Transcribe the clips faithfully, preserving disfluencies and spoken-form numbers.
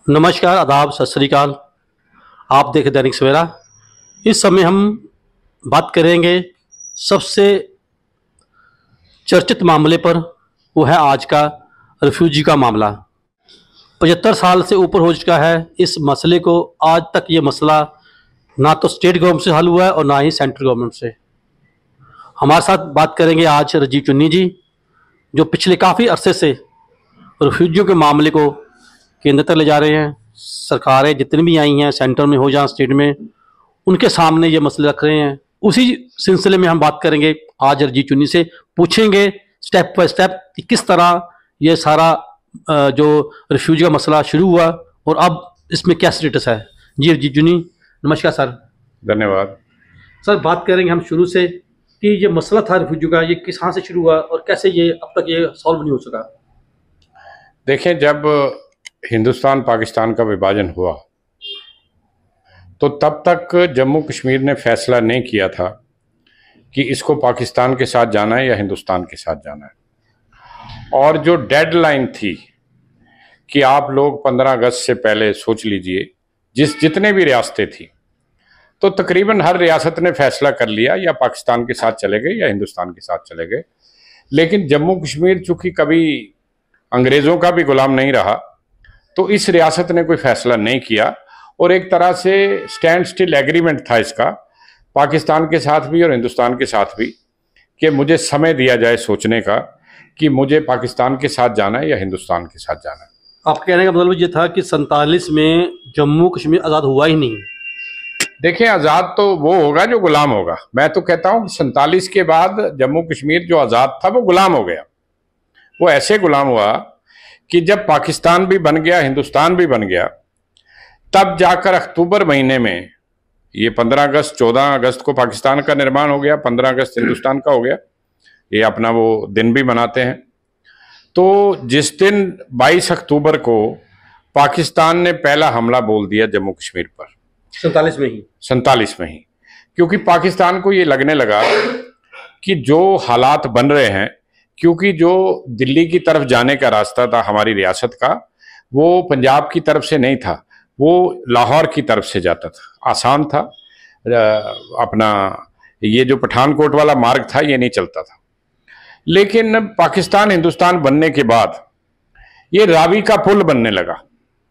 नमस्कार, आदाब, सत श्री अकाल। आप देखें दैनिक सवेरा। इस समय हम बात करेंगे सबसे चर्चित मामले पर। वो है आज का रिफ्यूजी का मामला। पचहत्तर साल से ऊपर हो चुका है इस मसले को। आज तक ये मसला ना तो स्टेट गवर्नमेंट से हल हुआ है और ना ही सेंट्रल गवर्नमेंट से। हमारे साथ बात करेंगे आज राजीव चुन्नी जी, जो पिछले काफ़ी अरसे से रिफ्यूजियों के मामले को केंद्र तक ले जा रहे हैं। सरकारें जितनी भी आई हैं, सेंटर में हो या स्टेट में, उनके सामने ये मसले रख रहे हैं। उसी सिलसिले में हम बात करेंगे आज राजीव चुन्नी से। पूछेंगे स्टेप बाय स्टेप कि किस तरह ये सारा जो रिफ्यूजी का मसला शुरू हुआ और अब इसमें क्या स्टेटस है। जी राजीव चुन्नी, नमस्कार सर। धन्यवाद सर, बात करेंगे हम शुरू से कि ये मसला था रिफ्यूजी का, ये किस हाँ से शुरू हुआ और कैसे ये अब तक ये सॉल्व नहीं हो सका। देखें, जब हिंदुस्तान पाकिस्तान का विभाजन हुआ तो तब तक जम्मू कश्मीर ने फैसला नहीं किया था कि इसको पाकिस्तान के साथ जाना है या हिंदुस्तान के साथ जाना है। और जो डेडलाइन थी कि आप लोग पंद्रह अगस्त से पहले सोच लीजिए, जिस जितने भी रियासतें थी, तो तकरीबन हर रियासत ने फैसला कर लिया या पाकिस्तान के साथ चले गए या हिंदुस्तान के साथ चले गए। लेकिन जम्मू कश्मीर चूंकि कभी अंग्रेज़ों का भी गुलाम नहीं रहा, तो इस रियासत ने कोई फैसला नहीं किया और एक तरह से स्टैंड स्टिल एग्रीमेंट था इसका, पाकिस्तान के साथ भी और हिंदुस्तान के साथ भी, कि मुझे समय दिया जाए सोचने का कि मुझे पाकिस्तान के साथ जाना है या हिंदुस्तान के साथ जाना है। आप कहने का मतलब ये था कि सैंतालीस में जम्मू कश्मीर आज़ाद हुआ ही नहीं। देखें, आज़ाद तो वो होगा जो गुलाम होगा। मैं तो कहता हूँ कि सैंतालीस के बाद जम्मू कश्मीर जो आज़ाद था वो गुलाम हो गया। वो ऐसे गुलाम हुआ कि जब पाकिस्तान भी बन गया, हिंदुस्तान भी बन गया, तब जाकर अक्टूबर महीने में ये पंद्रह अगस्त चौदह अगस्त को पाकिस्तान का निर्माण हो गया, पंद्रह अगस्त हिंदुस्तान का हो गया। ये अपना वो दिन भी मनाते हैं। तो जिस दिन बाईस अक्टूबर को पाकिस्तान ने पहला हमला बोल दिया जम्मू कश्मीर पर, सैंतालीस में ही सैंतालीस में ही, क्योंकि पाकिस्तान को ये लगने लगा कि जो हालात बन रहे हैं, क्योंकि जो दिल्ली की तरफ जाने का रास्ता था हमारी रियासत का, वो पंजाब की तरफ से नहीं था, वो लाहौर की तरफ से जाता था। आसान था। अपना ये जो पठानकोट वाला मार्ग था ये नहीं चलता था। लेकिन पाकिस्तान हिंदुस्तान बनने के बाद ये रावी का पुल बनने लगा।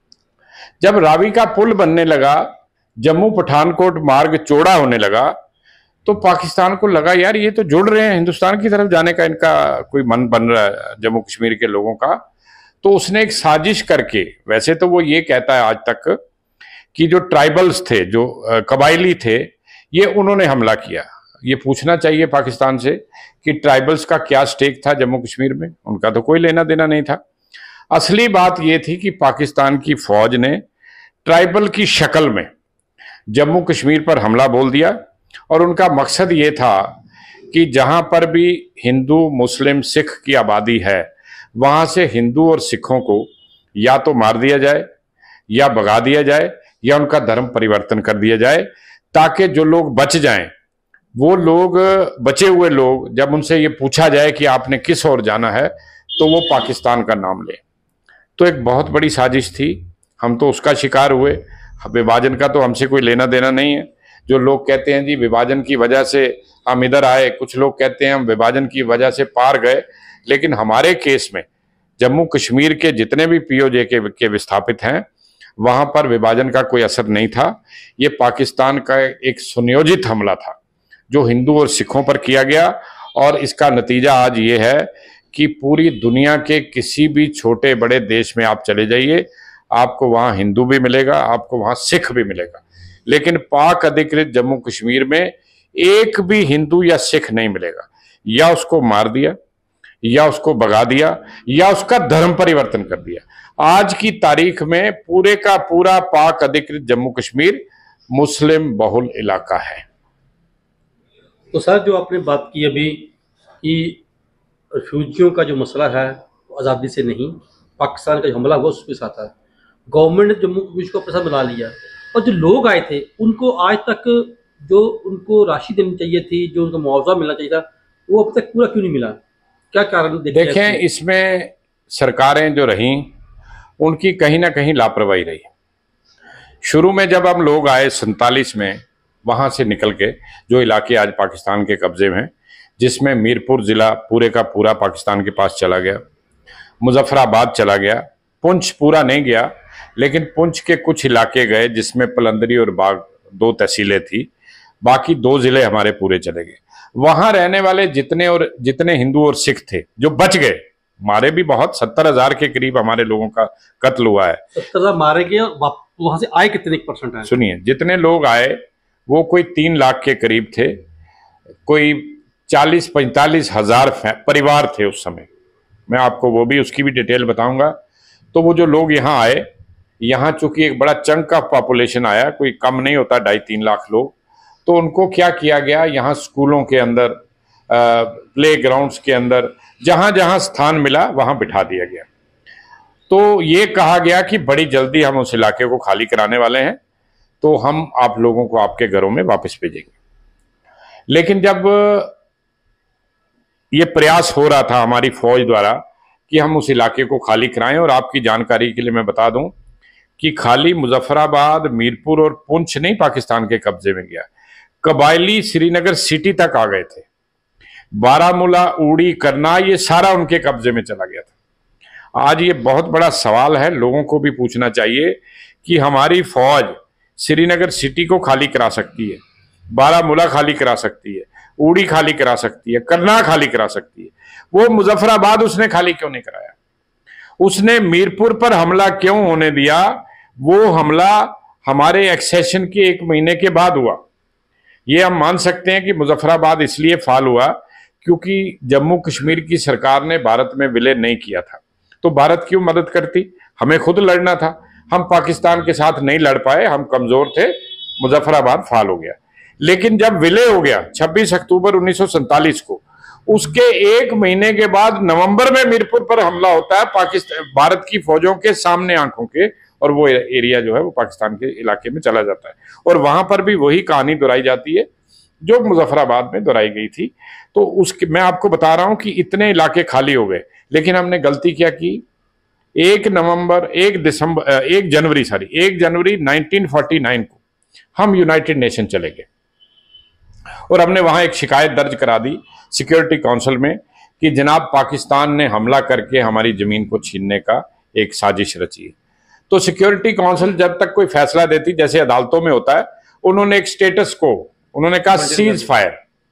जब रावी का पुल बनने लगा, जम्मू पठानकोट मार्ग चौड़ा होने लगा, तो पाकिस्तान को लगा यार ये तो जुड़ रहे हैं, हिंदुस्तान की तरफ जाने का इनका कोई मन बन रहा है जम्मू कश्मीर के लोगों का। तो उसने एक साजिश करके, वैसे तो वो ये कहता है आज तक कि जो ट्राइबल्स थे, जो कबायली थे, ये उन्होंने हमला किया। ये पूछना चाहिए पाकिस्तान से कि ट्राइबल्स का क्या स्टेक था जम्मू कश्मीर में। उनका तो कोई लेना देना नहीं था। असली बात ये थी कि पाकिस्तान की फौज ने ट्राइबल की शक्ल में जम्मू कश्मीर पर हमला बोल दिया और उनका मकसद ये था कि जहां पर भी हिंदू मुस्लिम सिख की आबादी है, वहां से हिंदू और सिखों को या तो मार दिया जाए या भगा दिया जाए या उनका धर्म परिवर्तन कर दिया जाए, ताकि जो लोग बच जाएं, वो लोग, बचे हुए लोग, जब उनसे ये पूछा जाए कि आपने किस ओर जाना है, तो वो पाकिस्तान का नाम ले। तो एक बहुत बड़ी साजिश थी। हम तो उसका शिकार हुए। विभाजन का तो हमसे कोई लेना देना नहीं है। जो लोग कहते हैं जी विभाजन की वजह से हम इधर आए, कुछ लोग कहते हैं हम विभाजन की वजह से पार गए, लेकिन हमारे केस में जम्मू कश्मीर के जितने भी पीओजे के, के विस्थापित हैं, वहां पर विभाजन का कोई असर नहीं था। ये पाकिस्तान का एक सुनियोजित हमला था जो हिंदू और सिखों पर किया गया। और इसका नतीजा आज ये है कि पूरी दुनिया के किसी भी छोटे बड़े देश में आप चले जाइए, आपको वहां हिंदू भी मिलेगा, आपको वहां सिख भी मिलेगा, लेकिन पाक अधिकृत जम्मू कश्मीर में एक भी हिंदू या सिख नहीं मिलेगा। या उसको मार दिया, या उसको भगा दिया, या उसका धर्म परिवर्तन कर दिया। आज की तारीख में पूरे का पूरा पाक अधिकृत जम्मू कश्मीर मुस्लिम बहुल इलाका है। तो सर, जो आपने बात की अभी कि रिफ्यूजियों का जो मसला है वो आज़ादी से नहीं, पाकिस्तान का जो हमला हुआ उसके साथ है। गवर्नमेंट ने जम्मू कश्मीर को अपने साथ मिला लिया और जो लोग आए थे उनको आज तक जो उनको राशि देनी चाहिए थी, जो उनको मुआवजा मिलना चाहिए था, वो अब तक पूरा क्यों नहीं मिला? क्या कारण? देखें, इसमें सरकारें जो रहीं उनकी कहीं ना कहीं लापरवाही रही। शुरू में जब हम लोग आए सैंतालीस में, वहां से निकल के जो इलाके आज पाकिस्तान के कब्जे में, जिसमें मीरपुर जिला पूरे का पूरा पाकिस्तान के पास चला गया, मुजफ्फराबाद चला गया, पुंछ पूरा नहीं गया, लेकिन पुंछ के कुछ इलाके गए जिसमें पलंदरी और बाग दो तहसीलें थी, बाकी दो जिले हमारे पूरे चले गए। वहां रहने वाले जितने और जितने हिंदू और सिख थे जो बच गए, मारे भी बहुत, सत्तर हजार के करीब हमारे लोगों का कत्ल हुआ है। सत्तर हजार मारे गए, वहां से आए कितने परसेंट आए? सुनिए, जितने लोग आए वो कोई तीन लाख के करीब थे, कोई चालीस पैंतालीस हजार परिवार थे उस समय। मैं आपको वो भी उसकी भी डिटेल बताऊंगा। तो वो जो लोग यहाँ आए, यहाँ चूंकि एक बड़ा चंक ऑफ पॉपुलेशन आया, कोई कम नहीं होता, ढाई तीन लाख लोग, तो उनको क्या किया गया, यहाँ स्कूलों के अंदर, प्ले ग्राउंड्स के अंदर, जहां जहां स्थान मिला वहां बिठा दिया गया। तो ये कहा गया कि बड़ी जल्दी हम उस इलाके को खाली कराने वाले हैं, तो हम आप लोगों को आपके घरों में वापस भेजेंगे। लेकिन जब ये प्रयास हो रहा था हमारी फौज द्वारा कि हम उस इलाके को खाली कराएं, और आपकी जानकारी के लिए मैं बता दूं कि खाली मुजफ्फराबाद, मीरपुर और पुंछ नहीं पाकिस्तान के कब्जे में गया, कबायली श्रीनगर सिटी तक आ गए थे, बारामूला, उड़ी, करनाल, ये सारा उनके कब्जे में चला गया था। आज ये बहुत बड़ा सवाल है, लोगों को भी पूछना चाहिए कि हमारी फौज श्रीनगर सिटी को खाली करा सकती है, बारामूला खाली करा सकती है, उड़ी खाली करा सकती है, करनाल खाली करा सकती है, वो मुजफ्फराबाद उसने खाली क्यों नहीं कराया? उसने मीरपुर पर हमला क्यों होने दिया? वो हमला हमारे एक्सेशन के एक महीने के बाद हुआ। ये हम मान सकते हैं कि मुजफ्फराबाद इसलिए फाल हुआ क्योंकि जम्मू कश्मीर की सरकार ने भारत में विलय नहीं किया था। तो भारत क्यों मदद करती? हमें खुद लड़ना था, हम पाकिस्तान के साथ नहीं लड़ पाए, हम कमजोर थे, मुजफ्फराबाद फाल हो गया। लेकिन जब विलय हो गया छब्बीस अक्टूबर उन्नीस सौ सैंतालीस को, उसके एक महीने के बाद नवंबर में मीरपुर पर हमला होता है पाकिस्तान भारत की फौजों के सामने, आंखों के, और वो एरिया जो है वो पाकिस्तान के इलाके में चला जाता है। और वहां पर भी वही कहानी दोहराई जाती है जो मुजफ्फराबाद में दोहराई गई थी। तो उसके मैं आपको बता रहा हूं कि इतने इलाके खाली हो गए, लेकिन हमने गलती क्या की, एक नवंबर एक दिसंबर एक जनवरी सॉरी एक जनवरी नाइनटीन फोर्टी नाइन को हम यूनाइटेड नेशन चले गए और हमने वहां एक शिकायत दर्ज करा दी सिक्योरिटी काउंसिल में कि जनाब पाकिस्तान ने हमला करके हमारी जमीन को छीनने का एक साजिश रची है। तो सिक्योरिटी काउंसिल जब तक कोई फैसला देती, जैसे अदालतों में होता है, उन्होंने एक स्टेटस को उन्होंने कहा सीज फायर,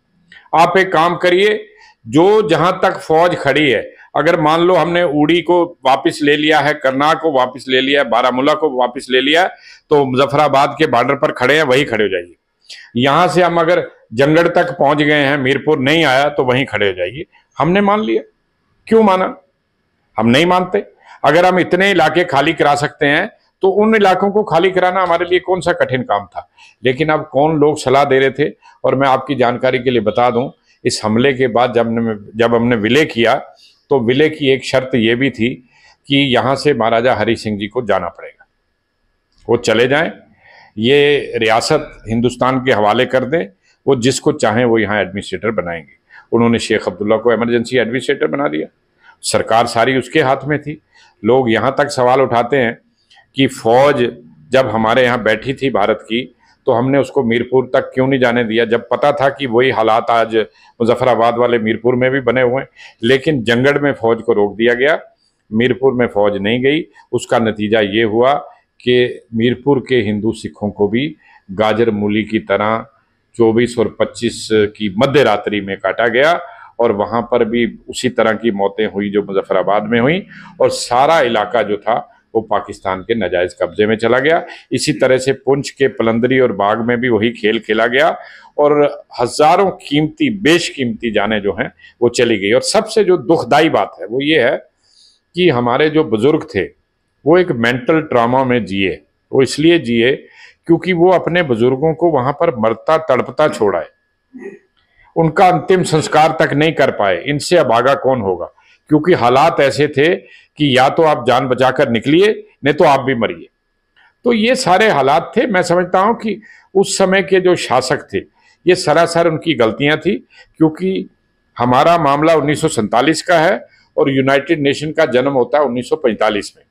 आप एक काम करिए, जो जहां तक फौज खड़ी है, अगर मान लो हमने उड़ी को वापस ले लिया है, करनाल को वापस ले लिया है, बारामूला को वापस ले लिया है, तो मुजफ्फराबाद के बॉर्डर पर खड़े हैं, वही खड़े हो जाइए। यहां से हम अगर जंगड़ तक पहुंच गए हैं, मीरपुर नहीं आया, तो वहीं खड़े हो जाइए। हमने मान लिया। क्यों माना? हम नहीं मानते। अगर हम इतने इलाके खाली करा सकते हैं तो उन इलाकों को खाली कराना हमारे लिए कौन सा कठिन काम था। लेकिन अब कौन लोग सलाह दे रहे थे, और मैं आपकी जानकारी के लिए बता दूं, इस हमले के बाद जब हमने जब हमने विलय किया तो विलय की एक शर्त यह भी थी कि यहां से महाराजा हरि सिंह जी को जाना पड़ेगा, वो चले जाएं, ये रियासत हिंदुस्तान के हवाले कर दें, वो जिसको चाहें वो यहाँ एडमिनिस्ट्रेटर बनाएंगे। उन्होंने शेख अब्दुल्ला को इमरजेंसी एडमिनिस्ट्रेटर बना दिया, सरकार सारी उसके हाथ में थी। लोग यहाँ तक सवाल उठाते हैं कि फौज जब हमारे यहाँ बैठी थी भारत की, तो हमने उसको मीरपुर तक क्यों नहीं जाने दिया, जब पता था कि वही हालात आज मुजफ्फराबाद वाले मीरपुर में भी बने हुए हैं। लेकिन जंगड़ में फौज को रोक दिया गया, मीरपुर में फौज नहीं गई। उसका नतीजा ये हुआ कि मीरपुर के हिंदू सिखों को भी गाजर मूली की तरह चौबीस और पच्चीस की मध्य रात्रि में काटा गया, और वहां पर भी उसी तरह की मौतें हुई जो मुजफ्फराबाद में हुई, और सारा इलाका जो था वो पाकिस्तान के नाजायज कब्जे में चला गया। इसी तरह से पुंछ के पलंदरी और बाग में भी वही खेल खेला गया, और हजारों कीमती बेशकीमती जानें जो हैं वो चली गई। और सबसे जो दुखदाई बात है वो ये है कि हमारे जो बुजुर्ग थे वो एक मेंटल ट्रॉमा में जिए। वो इसलिए जिए क्योंकि वो अपने बुजुर्गों को वहां पर मरता तड़पता छोड़ा है, उनका अंतिम संस्कार तक नहीं कर पाए। इनसे अभागा कौन होगा, क्योंकि हालात ऐसे थे कि या तो आप जान बचाकर निकलिए, नहीं तो आप भी मरिए। तो ये सारे हालात थे। मैं समझता हूं कि उस समय के जो शासक थे ये सरासर उनकी गलतियां थी, क्योंकि हमारा मामला उन्नीस सौ सैंतालीस का है और यूनाइटेड नेशन का जन्म होता है उन्नीस सौ पैंतालीस में।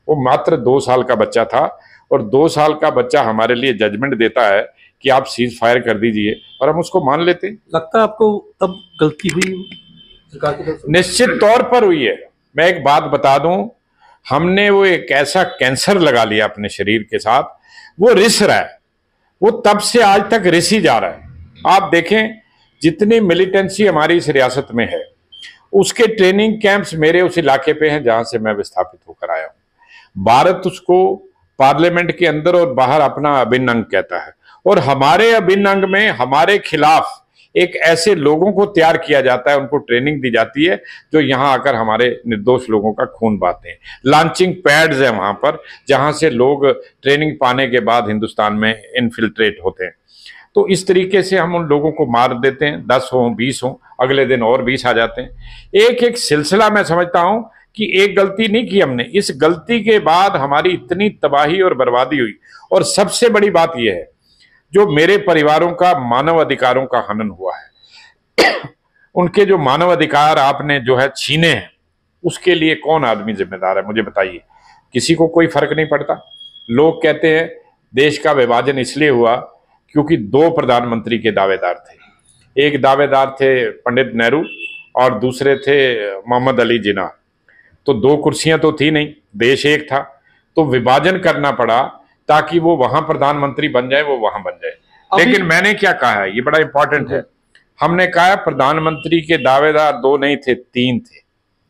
वो मात्र दो साल का बच्चा था, और दो साल का बच्चा हमारे लिए जजमेंट देता है कि आप सीज फायर कर दीजिए, और हम उसको मान लेते हैं। लगता है आपको तब गलती हुई सरकार की तरफ से? निश्चित तौर पर हुई है। मैं एक बात बता दूं, हमने वो एक ऐसा कैंसर लगा लिया अपने शरीर के साथ, वो रिस रहा है, वो तब से आज तक रिस ही जा रहा है। आप देखें जितनी मिलिटेंसी हमारी इस रियासत में है, उसके ट्रेनिंग कैंप्स मेरे उस इलाके पे हैं जहां से मैं विस्थापित होकर आया हूं। भारत उसको पार्लियामेंट के अंदर और बाहर अपना अभिन्न अंग कहता है, और हमारे अभिन्न अंग में हमारे खिलाफ एक ऐसे लोगों को तैयार किया जाता है, उनको ट्रेनिंग दी जाती है जो यहां आकर हमारे निर्दोष लोगों का खून बहाते हैं। लॉन्चिंग पैड्स है वहां पर, जहां से लोग ट्रेनिंग पाने के बाद हिंदुस्तान में इनफिल्ट्रेट होते हैं। तो इस तरीके से हम उन लोगों को मार देते हैं, दस हो बीस हो, अगले दिन और बीस आ जाते हैं। एक एक सिलसिला मैं समझता हूं कि एक गलती नहीं की हमने, इस गलती के बाद हमारी इतनी तबाही और बर्बादी हुई। और सबसे बड़ी बात यह है, जो मेरे परिवारों का मानव अधिकारों का हनन हुआ है, उनके जो मानव अधिकार आपने जो है छीने हैं, उसके लिए कौन आदमी जिम्मेदार है, मुझे बताइए। किसी को कोई फर्क नहीं पड़ता। लोग कहते हैं देश का विभाजन इसलिए हुआ क्योंकि दो प्रधानमंत्री के दावेदार थे। एक दावेदार थे पंडित नेहरू और दूसरे थे मोहम्मद अली जिन्ना। तो दो कुर्सियां तो थी नहीं, देश एक था, तो विभाजन करना पड़ा ताकि वो वहां प्रधानमंत्री बन जाए, वो वहां बन जाए। लेकिन मैंने क्या कहा है, ये बड़ा इंपॉर्टेंट है, हमने कहा प्रधानमंत्री के दावेदार दो नहीं थे, तीन थे,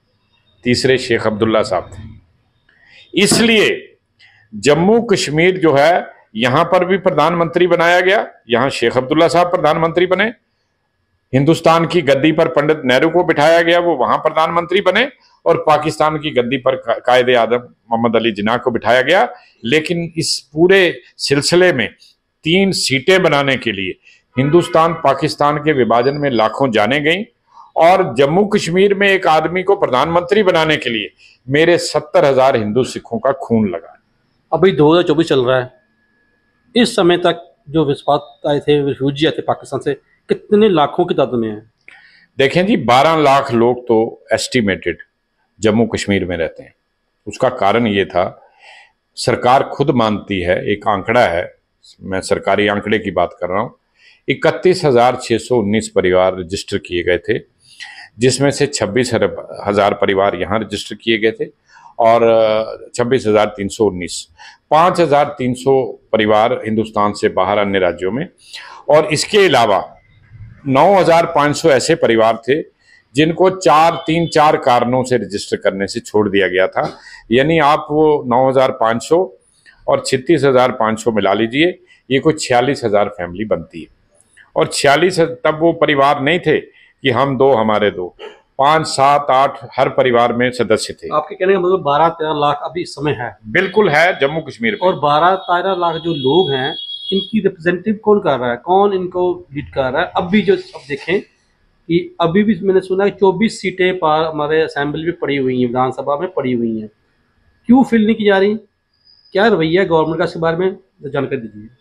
तीसरे शेख अब्दुल्ला साहब थे। इसलिए जम्मू कश्मीर जो है यहां पर भी प्रधानमंत्री बनाया गया, यहां शेख अब्दुल्ला साहब प्रधानमंत्री बने। हिंदुस्तान की गद्दी पर पंडित नेहरू को बिठाया गया, वो वहां प्रधानमंत्री बने, और पाकिस्तान की गद्दी पर कायदे आजम मोहम्मद अली जिन्ना को बिठाया गया। लेकिन इस पूरे सिलसिले में तीन सीटें बनाने के लिए हिंदुस्तान पाकिस्तान के विभाजन में लाखों जाने गई, और जम्मू कश्मीर में एक आदमी को प्रधानमंत्री बनाने के लिए मेरे सत्तर हजार हिंदू सिखों का खून लगा। अभी दो हजार चौबीस चल रहा है, इस समय तक जो विस्फोट आए थे, रिफ्यूजी आए थे पाकिस्तान से, कितने लाखों की तादाद में है? देखें जी, बारह लाख लोग तो एस्टिमेटेड जम्मू कश्मीर में रहते हैं। उसका कारण ये था, सरकार खुद मानती है, एक आंकड़ा है, मैं सरकारी आंकड़े की बात कर रहा हूं, इकतीस हजार छह सौ उन्नीस परिवार रजिस्टर किए गए थे, जिसमें से छब्बीस हजार परिवार यहाँ रजिस्टर किए गए थे, और छब्बीस हजार तीन सौ उन्नीस पाँच हजार तीन सौ परिवार हिंदुस्तान से बाहर अन्य राज्यों में, और इसके अलावा नौ हजार पाँच सौ ऐसे परिवार थे जिनको चार तीन चार कारणों से रजिस्टर करने से छोड़ दिया गया था। यानी आप वो नौ हजार पाँच सौ और छत्तीस हजार पाँच सौ मिला लीजिए, ये कोई छियालीस हजार फैमिली बनती है। और छियालीस तब वो परिवार नहीं थे कि हम दो हमारे दो, पांच सात आठ हर परिवार में सदस्य थे। आपके कहने का मतलब बारह तेरह लाख अभी इस समय है? बिल्कुल है जम्मू कश्मीर में। और बारह तेरह लाख जो लोग हैं, इनकी रिप्रेजेंटेटिव कौन कर रहा है, कौन इनको लीड कर रहा है? अब भी जो अब देखें कि अभी भी मैंने सुना है चौबीस सीटें पार हमारे असेंबली में पड़ी हुई हैं, विधानसभा में पड़ी हुई हैं, क्यों फिल नहीं की जा रही? क्या रवैया गवर्नमेंट का इसके बारे में जानकारी दीजिए।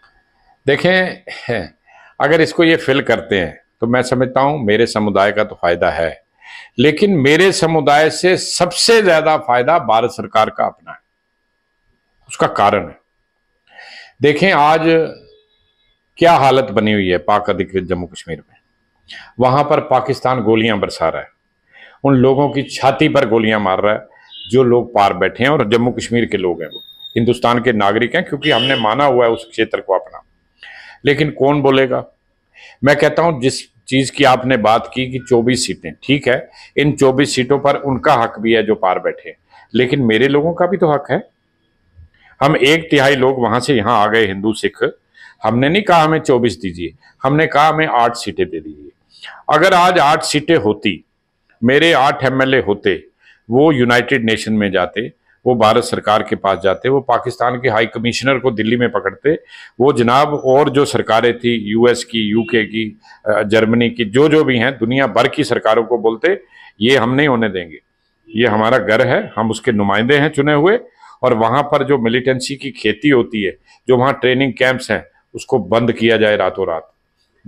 देखें, अगर इसको ये फिल करते हैं तो मैं समझता हूं मेरे समुदाय का तो फायदा है, लेकिन मेरे समुदाय से सबसे ज्यादा फायदा भारत सरकार का अपना है। उसका कारण है, देखें आज क्या हालत बनी हुई है पाक अधिकृत जम्मू कश्मीर में। वहां पर पाकिस्तान गोलियां बरसा रहा है, उन लोगों की छाती पर गोलियां मार रहा है जो लोग पार बैठे हैं, और जम्मू कश्मीर के लोग हैं, वो हिंदुस्तान के नागरिक हैं, क्योंकि हमने माना हुआ है उस क्षेत्र को अपना। लेकिन कौन बोलेगा? मैं कहता हूं जिस चीज की आपने बात की कि चौबीस सीटें, ठीक है, इन चौबीस सीटों पर उनका हक भी है जो पार बैठे, लेकिन मेरे लोगों का भी तो हक है। हम एक तिहाई लोग वहां से यहां आ गए, हिंदू सिख, हमने नहीं कहा हमें चौबीस दीजिए, हमने कहा हमें आठ सीटें दे दीजिए। अगर आज आठ सीटें होती, मेरे आठ एमएलए होते, वो यूनाइटेड नेशन में जाते, वो भारत सरकार के पास जाते, वो पाकिस्तान के हाई कमिश्नर को दिल्ली में पकड़ते, वो जनाब और जो सरकारें थी यूएस की, यूके की, जर्मनी की, जो जो भी हैं दुनिया भर की सरकारों को बोलते ये हम नहीं होने देंगे, ये हमारा घर है, हम उसके नुमाइंदे हैं चुने हुए, और वहां पर जो मिलिटेंसी की खेती होती है, जो वहां ट्रेनिंग कैंप्स हैं, उसको बंद किया जाए रातों रात।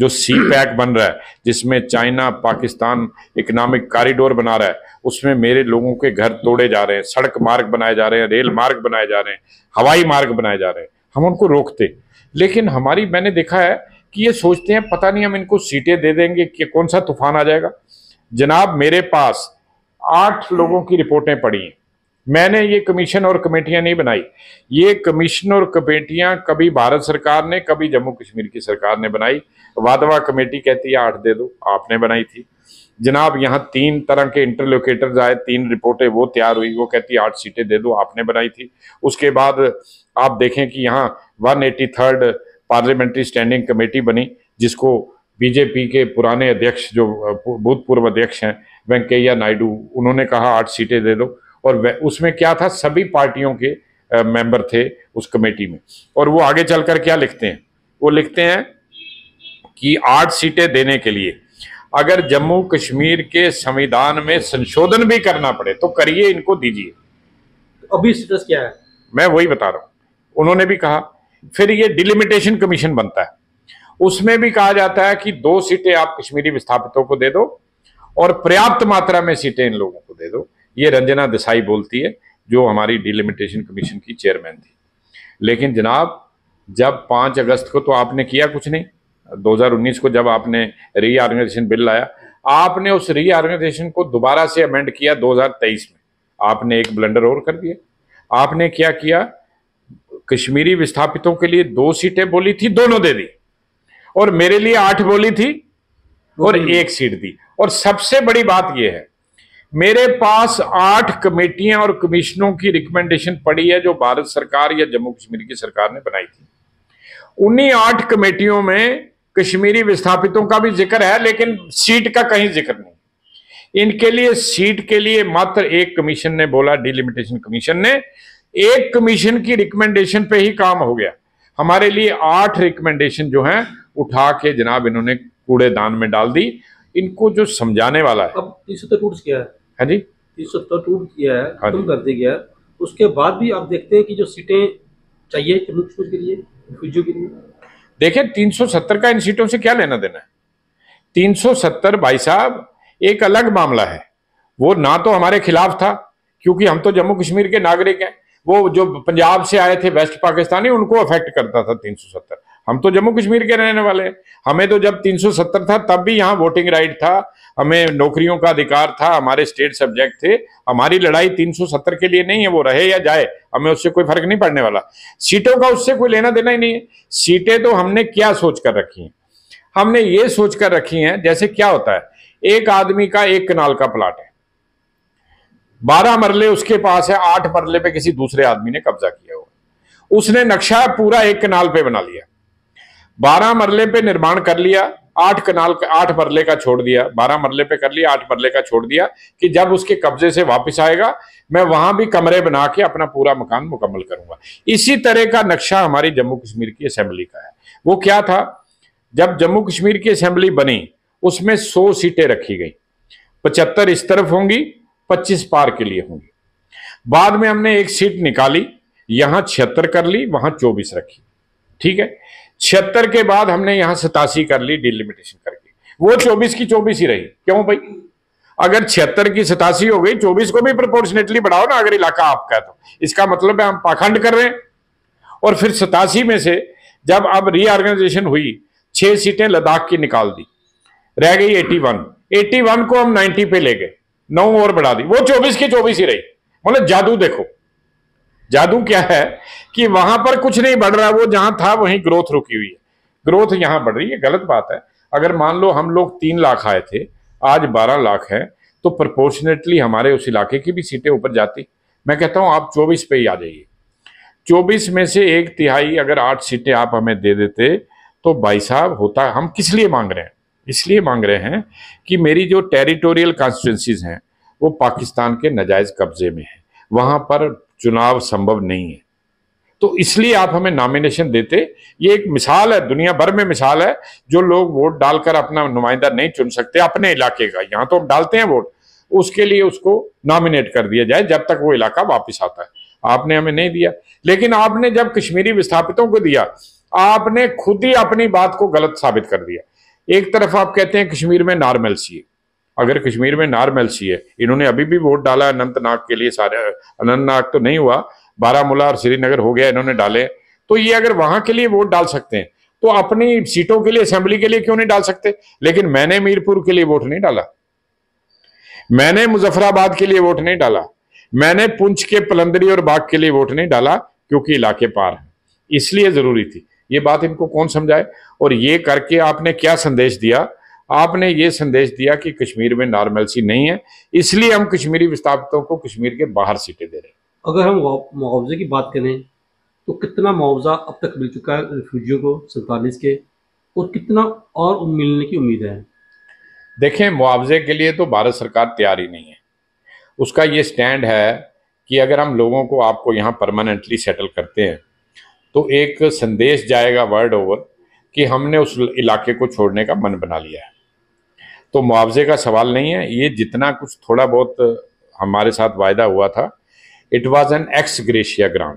जो सी पैक बन रहा है, जिसमें चाइना पाकिस्तान इकोनॉमिक कॉरिडोर बना रहा है, उसमें मेरे लोगों के घर तोड़े जा रहे हैं, सड़क मार्ग बनाए जा रहे हैं, रेल मार्ग बनाए जा रहे हैं, हवाई मार्ग बनाए जा रहे हैं, हम उनको रोकते। लेकिन हमारी, मैंने देखा है कि ये सोचते हैं पता नहीं हम इनको सीटें दे देंगे कि कौन सा तूफान आ जाएगा। जनाब, मेरे पास आठ लोगों की रिपोर्टें पड़ी हैं। मैंने ये कमीशन और कमेटियां नहीं बनाई, ये कमीशन और कमेटियां कभी भारत सरकार ने, कभी जम्मू कश्मीर की सरकार ने बनाई। वादवा कमेटी कहती है आठ दे दो, आपने बनाई थी। जनाब, यहाँ तीन तरह के इंटरलोकेटर्स आए, तीन रिपोर्टें वो तैयार हुई, वो कहती है आठ सीटें दे दो, आपने बनाई थी। उसके बाद आप देखें कि यहाँ one eighty third parliamentary standing committee बनी, जिसको बीजेपी के पुराने अध्यक्ष, जो भूतपूर्व अध्यक्ष हैं वेंकैया नायडू, उन्होंने कहा आठ सीटें दे दो। और उसमें क्या था, सभी पार्टियों के मेंबर थे उस कमेटी में। और वो आगे चलकर क्या लिखते हैं, वो लिखते हैं कि आठ सीटें देने के लिए अगर जम्मू कश्मीर के संविधान में संशोधन भी करना पड़े तो करिए, इनको दीजिए। अभी स्टेटस क्या है? मैं वही बता रहा हूं। उन्होंने भी कहा, फिर ये डिलिमिटेशन कमीशन बनता है, उसमें भी कहा जाता है कि दो सीटें आप कश्मीरी विस्थापितों को दे दो और पर्याप्त मात्रा में सीटें इन लोगों को दे दो। ये रंजना देसाई बोलती है, जो हमारी डिलिमिटेशन कमीशन की चेयरमैन थी। लेकिन जनाब, जब पांच अगस्त को तो आपने किया कुछ नहीं, दो हज़ार उन्नीस को जब आपने रीऑर्गेनाइजेशन बिल लाया, आपने उस रीऑर्गेनाइजेशन को दोबारा से अमेंड किया दो हज़ार तेईस में। आपने एक ब्लंडर और कर दिया। आपने क्या किया, कश्मीरी विस्थापितों के लिए दो सीटें बोली थी, दोनों दे दी, और मेरे लिए आठ बोली थी और एक सीट दी। और सबसे बड़ी बात यह है, मेरे पास आठ कमेटियां और कमीशनों की रिकमेंडेशन पड़ी है जो भारत सरकार या जम्मू कश्मीर की सरकार ने बनाई थी। उन्हीं आठ कमेटियों में कश्मीरी विस्थापितों का भी जिक्र है, लेकिन सीट का कहीं जिक्र नहीं। इनके लिए सीट के लिए मात्र एक कमीशन ने बोला, डिलिमिटेशन कमीशन ने, एक कमीशन की रिकमेंडेशन पे ही काम हो गया। हमारे लिए आठ रिकमेंडेशन जो हैं उठा के जनाब इन्होंने कूड़ेदान में डाल दी। इनको जो समझाने वाला है, अब तीन सौ सत्तर टूट किया है, है जी, तीन सौ सत्तर टूट किया है, हाँ खत्म जी। कर दिया गया है। उसके बाद भी आप देखते हैं कि जो सीटें चाहिए जम्मू कश्मीर के लिए, रिफ्यूजियों के लिए, देखें तीन सौ सत्तर का इन सीटों से क्या लेना देना है। तीन सौ सत्तर भाई साहब एक अलग मामला है। वो ना तो हमारे खिलाफ था, क्योंकि हम तो जम्मू कश्मीर के नागरिक हैं। वो जो पंजाब से आए थे वेस्ट पाकिस्तानी, उनको अफेक्ट करता था तीन सौ सत्तर। हम तो जम्मू कश्मीर के रहने वाले हैं। हमें तो जब तीन सौ सत्तर था तब भी यहाँ वोटिंग राइट था, हमें नौकरियों का अधिकार था, हमारे स्टेट सब्जेक्ट थे। हमारी लड़ाई तीन सौ सत्तर के लिए नहीं है, वो रहे या जाए, हमें उससे कोई फर्क नहीं पड़ने वाला। सीटों का उससे कोई लेना देना ही नहीं है। सीटें तो हमने क्या सोच कर रखी हैं, हमने ये सोच कर रखी हैं, जैसे क्या होता है, एक आदमी का एक कनाल का प्लाट है, बारह मरले उसके पास है, आठ मरले पे किसी दूसरे आदमी ने कब्जा किया हुआ, उसने नक्शा पूरा एक कनाल पे बना लिया, बारह मरले पे निर्माण कर लिया, आठ कनाल आठ मरले का छोड़ दिया, बारह मरले पे कर लिया, आठ मरले का छोड़ दिया कि जब उसके कब्जे से वापस आएगा मैं वहां भी कमरे बना के अपना पूरा मकान मुकम्मल करूंगा। इसी तरह का नक्शा हमारी जम्मू कश्मीर की असेंबली का है। वो क्या था, जब जम्मू कश्मीर की असेंबली बनी उसमें सौ सीटें रखी गई, पचहत्तर इस तरफ होंगी, पच्चीस पार के लिए होंगी। बाद में हमने एक सीट निकाली, यहां छिहत्तर कर ली, वहां चौबीस रखी, ठीक है। छिहत्तर के बाद हमने यहां सतासी कर ली डिलिमिटेशन करके, वो चौबीस की चौबीस ही रही। क्यों भाई, अगर छिहत्तर की सतासी हो गई, चौबीस को भी प्रोपोर्शनेटली बढ़ाओ ना, अगर इलाका आपका है तो। इसका मतलब है हम पाखंड कर रहे हैं। और फिर सतासी में से जब अब रीऑर्गेनाइजेशन हुई, छह सीटें लद्दाख की निकाल दी, रह गई इक्यासी। इक्यासी को हम नब्बे पे ले गए, नौ और बढ़ा दी, वो चौबीस की चौबीस ही रही। मतलब जादू देखो, जादू क्या है कि वहां पर कुछ नहीं बढ़ रहा, वो जहां था वहीं ग्रोथ रुकी हुई है, ग्रोथ यहां बढ़ रही है। गलत बात है। अगर मान लो हम लोग तीन लाख आए थे, आज बारह लाख है, तो प्रोपोर्शनेटली हमारे उस इलाके की भी सीटें ऊपर जाती। मैं कहता हूं आप चौबीस पे ही आ जाइए। चौबीस में से एक तिहाई अगर आठ सीटें आप हमें दे देते तो भाई साहब होता। हम किस लिए मांग रहे हैं, इसलिए मांग रहे हैं कि मेरी जो टेरिटोरियल कॉन्स्टिट्यूंसीज हैं वो पाकिस्तान के नाजायज कब्जे में है, वहां पर चुनाव संभव नहीं है। तो इसलिए आप हमें नॉमिनेशन देते। ये एक मिसाल है, दुनिया भर में मिसाल है। जो लोग वोट डालकर अपना नुमाइंदा नहीं चुन सकते अपने इलाके का, यहां तो हम डालते हैं वोट, उसके लिए उसको नॉमिनेट कर दिया जाए जब तक वो इलाका वापिस आता है। आपने हमें नहीं दिया, लेकिन आपने जब कश्मीरी विस्थापितों को दिया, आपने खुद ही अपनी बात को गलत साबित कर दिया। एक तरफ आप कहते हैं कश्मीर में नॉर्मलसी है। अगर कश्मीर में नॉर्मलसी है, इन्होंने अभी भी वोट डाला अनंतनाग के लिए, सारे अनंतनाग तो नहीं हुआ, बारामूला और श्रीनगर हो गया, इन्होंने डाले। तो ये अगर वहां के लिए वोट डाल सकते हैं तो अपनी सीटों के लिए, असेंबली के लिए क्यों नहीं डाल सकते? लेकिन मैंने मीरपुर के लिए वोट नहीं डाला, मैंने मुजफ्फराबाद के लिए वोट नहीं डाला, मैंने पुंछ के पलंदरी और बाग के लिए वोट नहीं डाला, क्योंकि इलाके पार है, इसलिए जरूरी थी। ये बात इनको कौन समझाए? और ये करके आपने क्या संदेश दिया? आपने ये संदेश दिया कि कश्मीर में नॉर्मलसी नहीं है, इसलिए हम कश्मीरी विस्थापितों को कश्मीर के बाहर सीटें दे रहे हैं। अगर हम मुआवजे की बात करें तो कितना मुआवजा अब तक मिल चुका है रिफ्यूजियों को सैंतालीस के, और कितना और मिलने की उम्मीद है? देखें, मुआवजे के लिए तो भारत सरकार तैयार ही नहीं है। उसका ये स्टैंड है कि अगर हम लोगों को, आपको यहाँ परमानेंटली सेटल करते हैं तो एक संदेश जाएगा वर्ल्ड ओवर कि हमने उस इलाके को छोड़ने का मन बना लिया है। तो मुआवजे का सवाल नहीं है। ये जितना कुछ थोड़ा बहुत हमारे साथ वायदा हुआ था, it was an ex gratia grant.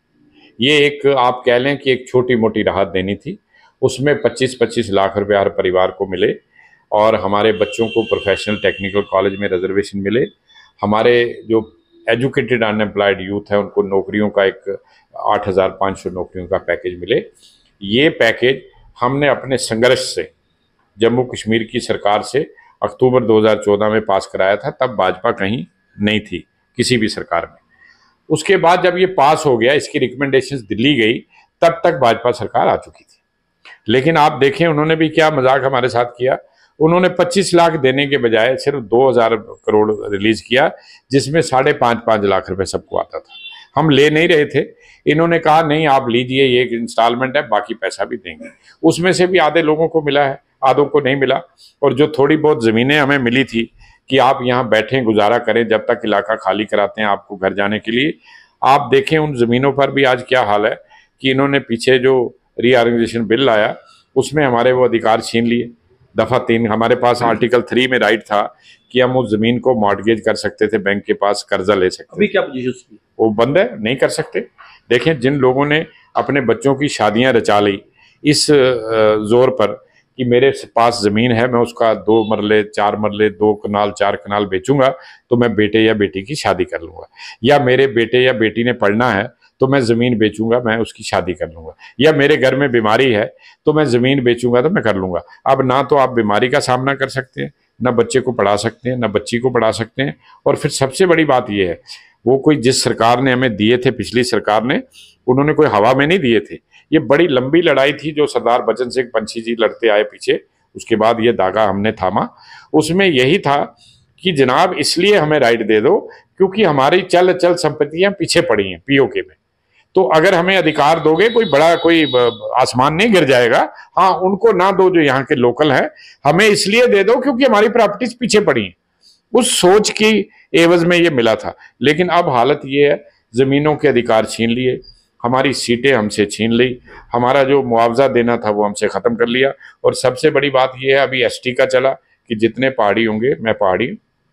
ये एक, आप कह लें कि एक छोटी मोटी राहत देनी थी। उसमें पच्चीस पच्चीस लाख रुपए हर परिवार को मिले, और हमारे बच्चों को प्रोफेशनल टेक्निकल कॉलेज में रिजर्वेशन मिले, हमारे जो एजुकेटेड अनएम्प्लॉयड यूथ है उनको नौकरियों का एक आठ हज़ार पाँच सौ नौकरियों का पैकेज मिले। ये पैकेज हमने अपने संघर्ष से जम्मू कश्मीर की सरकार से अक्टूबर दो हज़ार चौदह में पास कराया था। तब भाजपा कहीं नहीं थी किसी भी सरकार में। उसके बाद जब ये पास हो गया, इसकी रिकमेंडेशंस दिल्ली गई, तब तक भाजपा सरकार आ चुकी थी। लेकिन आप देखें उन्होंने भी क्या मजाक हमारे साथ किया। उन्होंने पच्चीस लाख देने के बजाय सिर्फ दो हज़ार करोड़ रिलीज किया, जिसमें साढ़े पाँच पाँच लाख रुपए सबको आता था। हम ले नहीं रहे थे, इन्होंने कहा नहीं आप लीजिए, ये एक इंस्टॉलमेंट है, बाकी पैसा भी देंगे। उसमें से भी आधे लोगों को मिला है, आधों को नहीं मिला। और जो थोड़ी बहुत ज़मीनें हमें मिली थी कि आप यहाँ बैठें, गुजारा करें जब तक इलाका खाली कराते हैं आपको घर जाने के लिए, आप देखें उन ज़मीनों पर भी आज क्या हाल है कि इन्होंने पीछे जो रीऑर्गेनाइजेशन बिल लाया उसमें हमारे वो अधिकार छीन लिए। दफ़ा तीन, हमारे पास आर्टिकल थ्री में राइट था कि हम उस ज़मीन को मॉर्टगेज कर सकते थे, बैंक के पास कर्जा ले सकते। अभी क्या पोजीशन उसकी? वो बंद है, नहीं कर सकते। देखें, जिन लोगों ने अपने बच्चों की शादियां रचा ली इस जोर पर कि मेरे पास ज़मीन है, मैं उसका दो मरले चार मरले दो कनाल चार कनाल बेचूंगा तो मैं बेटे या बेटी की शादी कर लूँगा, या मेरे बेटे या बेटी ने पढ़ना है तो मैं ज़मीन बेचूंगा, मैं उसकी शादी कर लूँगा, या मेरे घर में बीमारी है तो मैं ज़मीन बेचूंगा तो मैं कर लूँगा। अब ना तो आप बीमारी का सामना कर सकते हैं, ना बच्चे को पढ़ा सकते हैं, ना बच्ची को पढ़ा सकते हैं। और फिर सबसे बड़ी बात यह है, वो कोई जिस सरकार ने हमें दिए थे, पिछली सरकार ने, उन्होंने कोई हवा में नहीं दिए थे। ये बड़ी लंबी लड़ाई थी जो सरदार बचन सिंह पंछी जी लड़ते आए पीछे, उसके बाद ये धागा हमने थामा। उसमें यही था कि जनाब इसलिए हमें राइट दे दो क्योंकि हमारी चल चल संपत्तियां पीछे पड़ी हैं पीओके में। तो अगर हमें अधिकार दोगे, कोई बड़ा कोई आसमान नहीं गिर जाएगा। हाँ, उनको ना दो जो यहाँ के लोकल हैं, हमें इसलिए दे दो क्योंकि हमारी प्रॉपर्टीज पीछे पड़ी हैं। उस सोच की एवज में ये मिला था। लेकिन अब हालत ये है, जमीनों के अधिकार छीन लिए, हमारी सीटें हमसे छीन ली, हमारा जो मुआवजा देना था वो हमसे खत्म कर लिया। और सबसे बड़ी बात यह है, अभी एसटी का चला कि जितने पहाड़ी होंगे, मैं पहाड़ी,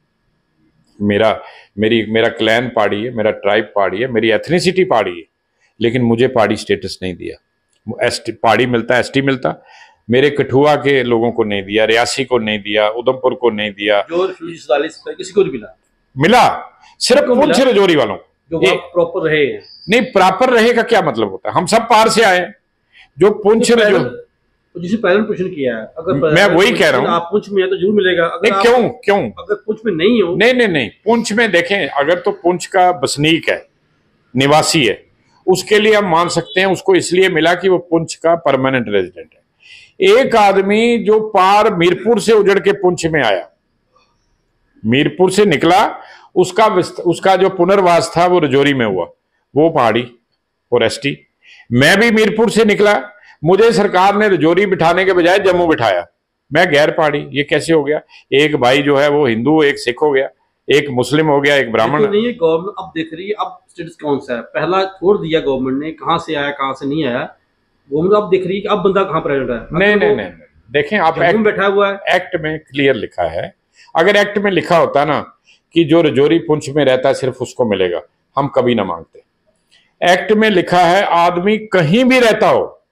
मेरा मेरी मेरा क्लैन पहाड़ी है, मेरा ट्राइब पहाड़ी है, मेरी एथनिसिटी पहाड़ी है, लेकिन मुझे पहाड़ी स्टेटस नहीं दिया। एसटी पहाड़ी मिलता, एसटी मिलता, मेरे कठुआ के लोगों को नहीं दिया, रियासी को नहीं दिया, उधमपुर को नहीं दिया, जो किसी को नहीं मिला। मिला सिर्फ पुंछ रजौरी वालों जो प्रॉपर रहे हैं। नहीं, प्रॉपर रहे का क्या मतलब होता है? हम सब पार से आए हैं। जो पुंछ तो जिसे पहले प्रश्न किया है, अगर मैं वही कह रहा हूँ, आप पुंछ में है तो जरूर मिलेगा। अगर नहीं, क्यों क्यों अगर पुंछ में नहीं हो, नहीं नहीं नहीं पुंछ में देखें, अगर तो पुंछ का बसनीक है, निवासी है, उसके लिए हम मान सकते हैं उसको इसलिए मिला कि वो पुंछ का परमानेंट रेजिडेंट है। एक आदमी जो पार मीरपुर से उजड़ के पुंछ में आया, मीरपुर से निकला, उसका उसका जो पुनर्वास था वो रजौरी में हुआ, वो पहाड़ी और एसटी। मैं भी मीरपुर से निकला, मुझे सरकार ने रजौरी बिठाने के बजाय जम्मू बिठाया, मैं गैर पहाड़ी। ये कैसे हो गया? एक भाई जो है वो हिंदू, एक सिख हो गया, एक मुस्लिम हो गया, एक ब्राह्मण। नहीं है, गवर्नमेंट अब देख रही है अब स्टेटस कौन सा है। पहला छोड़ दिया गवर्नमेंट ने, कहां से आया कहां से नहीं आया, गवर्नमेंट अब देख रही है कि अब बंदा कहां प्रेजेंट है। नहीं नहीं नहीं देखें, आप एक्ट में बैठा हुआ है, एक्ट में क्लियर लिखा है। अगर एक्ट में लिखा होता ना कि जो रजौरी पुंछ में रहता है सिर्फ उसको मिलेगा, हम कभी ना मांगते। एक्ट में लिखा है आदमी कहीं भी रहता हो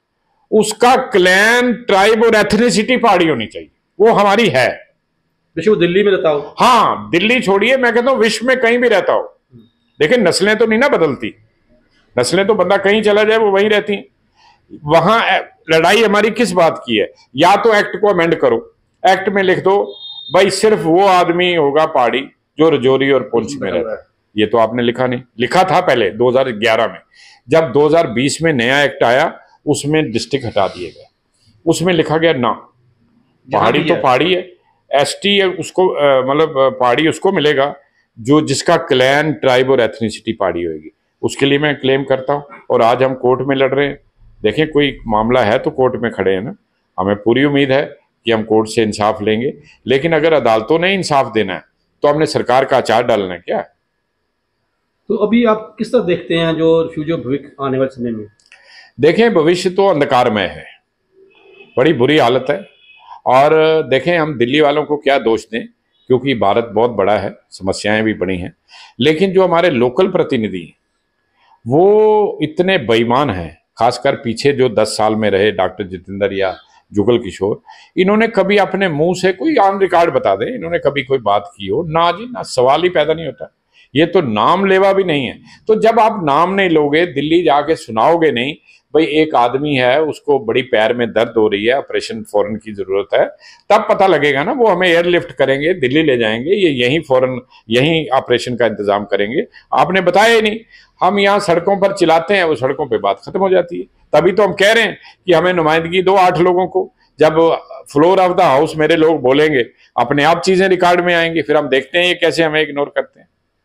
उसका क्लैन, ट्राइब और एथनिसिटी पहाड़ी होनी चाहिए, वो हमारी है। विश्व दिल्ली में रहता हो, हाँ, दिल्ली छोड़िए, मैं कहता हूं विश्व में कहीं भी रहता हो, देखिए नस्लें तो नहीं ना बदलती, नस्लें तो बंदा कहीं चला जाए वो वहीं रहती हैं। वहां लड़ाई हमारी किस बात की है? या तो एक्ट को अमेंड करो, एक्ट में लिख दो भाई सिर्फ वो आदमी होगा पहाड़ी जो रजौरी और पुंछ में रहता है। ये तो आपने लिखा नहीं, लिखा था पहले दो हज़ार ग्यारह में, जब दो हज़ार बीस में नया एक्ट आया उसमें डिस्ट्रिक्ट हटा दिए गए, उसमें लिखा गया ना पहाड़ी तो पहाड़ी है, एसटी है उसको मतलब पहाड़ी उसको मिलेगा जो जिसका क्लैन, ट्राइब और एथनिसिटी पहाड़ी होगी। उसके लिए मैं क्लेम करता हूं और आज हम कोर्ट में लड़ रहे हैं। देखें कोई मामला है तो कोर्ट में खड़े हैं ना, हमें पूरी उम्मीद है कि हम कोर्ट से इंसाफ लेंगे, लेकिन अगर अदालतों ने इंसाफ देना है तो हमने सरकार का अचार डालना है क्या? तो अभी आप किस तरह देखते हैं जो रिफ्यूजी भविष्य आने वाले समय में? देखें भविष्य तो अंधकारमय है, बड़ी बुरी हालत है। और देखें हम दिल्ली वालों को क्या दोष दें, क्योंकि भारत बहुत बड़ा है, समस्याएं भी बड़ी हैं, लेकिन जो हमारे लोकल प्रतिनिधि हैं वो इतने बेईमान हैं, खासकर पीछे जो दस साल में रहे डॉक्टर जितेंद्र या जुगल किशोर, इन्होंने कभी अपने मुंह से कोई ऑन रिकॉर्ड बता दे इन्होंने कभी कोई बात की हो? ना जी ना, सवाल ही पैदा नहीं होता। ये तो नाम लेवा भी नहीं है। तो जब आप नाम नहीं लोगे, दिल्ली जाके सुनाओगे नहीं भाई एक आदमी है उसको बड़ी पैर में दर्द हो रही है, ऑपरेशन फौरन की जरूरत है, तब पता लगेगा ना। वो हमें एयरलिफ्ट करेंगे, दिल्ली ले जाएंगे, ये यहीं फौरन यहीं ऑपरेशन का इंतजाम करेंगे। आपने बताया ही नहीं, हम यहाँ सड़कों पर चिल्लाते हैं, वो सड़कों पे बात खत्म हो जाती है। तभी तो हम कह रहे हैं कि हमें नुमाइंदगी दो आठ लोगों को, जब फ्लोर ऑफ द हाउस मेरे लोग बोलेंगे अपने आप चीजें रिकॉर्ड में आएंगी, फिर हम देखते हैं ये कैसे हमें इग्नोर करते हैं।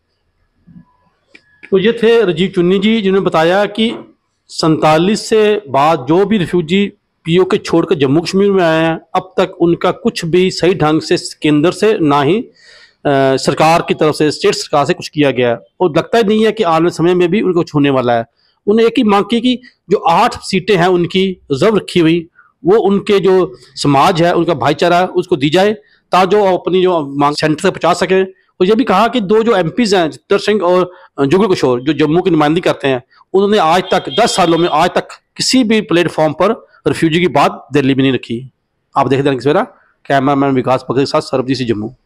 तो ये थे राजीव चुन्नी जी जिन्होंने बताया कि सैंतालीस से बाद जो भी रिफ्यूजी पीओ के छोड़कर जम्मू कश्मीर में आए हैं, अब तक उनका कुछ भी सही ढंग से केंद्र से ना ही आ, सरकार की तरफ से, स्टेट सरकार से कुछ किया गया, और लगता ही नहीं है कि आने वाले समय में भी उनको कुछ होने वाला है। उन्हें एक ही मांग की कि जो आठ सीटें हैं उनकी रिजर्व रखी हुई, वो उनके जो समाज है, उनका भाईचारा है, उसको दी जाए, ताकि जो अपनी जो मांग सेंटर से पहुंचा सके। और ये भी कहा कि दो जो एमपीज हैं जितेंद्र सिंह और जुगल किशोर जो जम्मू की नुमाइंदगी करते हैं, उन्होंने आज तक दस सालों में आज तक किसी भी प्लेटफॉर्म पर रिफ्यूजी की बात दिल्ली में नहीं रखी। आप देख दें सवेरा, कैमरामैन विकास भगत के साथ सरबजीत सिंह, जम्मू।